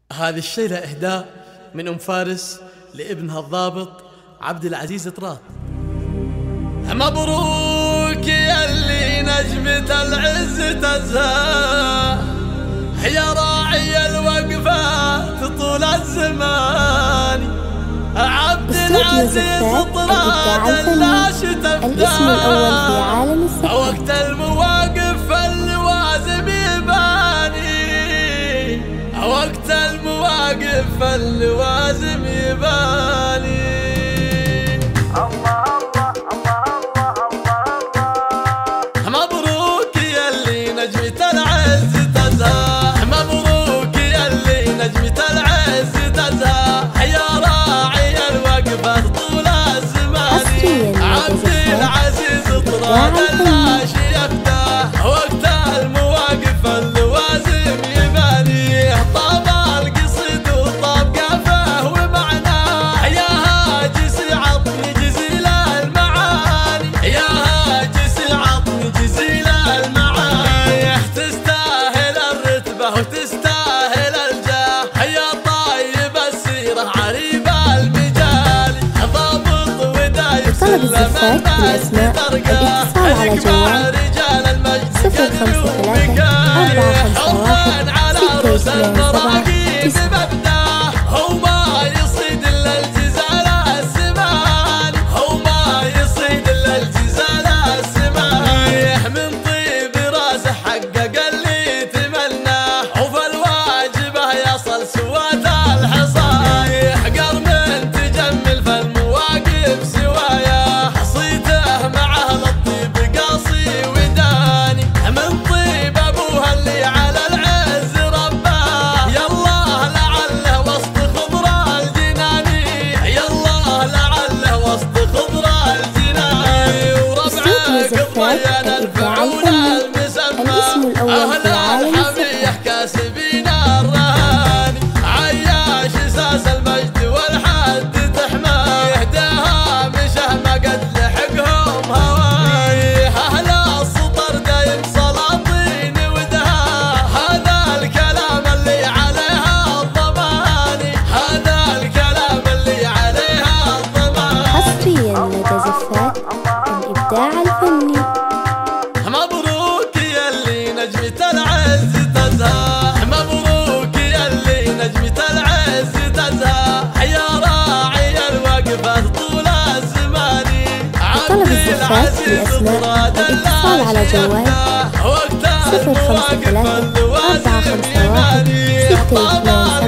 هذه الشيلة إهداء من أم فارس لابنها الضابط عبد العزيز طراط. مبروك يلي نجمة العز تزهى، يا راعي الوقفات طول الزمان، عبد العزيز طراط لا شتفداه، الاسم الأول في عالم السحر. وقت المواقف اللوازم يباني، وقت المواقف اللوازم يباني. مبروك يلي نجمة العز تزهى، مبروك يلي نجمة العز تزهى، يا راعي الوقفات طول الزمان، عبد العزيز طراط لا شيفته، وقت المواقف اللوازم يباني. طاب القصيد وطاب قافه ومعناه، يا هاجس عطني جزيل المعاني، يا هاجس عطني جزيل المعاني. تستاهل الرتبة وتستاهل الجاه، يا طيب السيرة عريب المجال، ضابط ودايب طلب الزفات بالأسماء الاتصال على جوال 053 451 627 هو ما يصيد الا الجزال السمان، هو ما يصيد الا الجزال السمان. من طيب راسه حقق اللي تمناه، وفي الواجبه يصل سواد الحصايح. قرم تجمل في المواقف سوايا، صيته مع اهل الطيب قاصي وداني، من طيب ابوها اللي على العز رباه. يالله لعله وسط خضرة الجناني، يالله لعله وسط خضرة الجناني. وربعك الطيان الفعول المسمى، اهل الحميح كاسبين الرهاني، عياش اساس المجد والحد تحماه، يهداها مشه ما قد لحقهم هواي. اهل السطر دايم سلاطين ودها، هذا الكلام اللي عليها الضماني، هذا الكلام اللي عليها الضماني. حصريا لدى زفات الإبداع الفني. مبروك يلي نجمة العز تزهى، مبروك يلي نجمة العز تزهى، يا راعي الوقفات طول الزمان، طلب الزفات بالأسماء الاتصال على جوال 053 451 627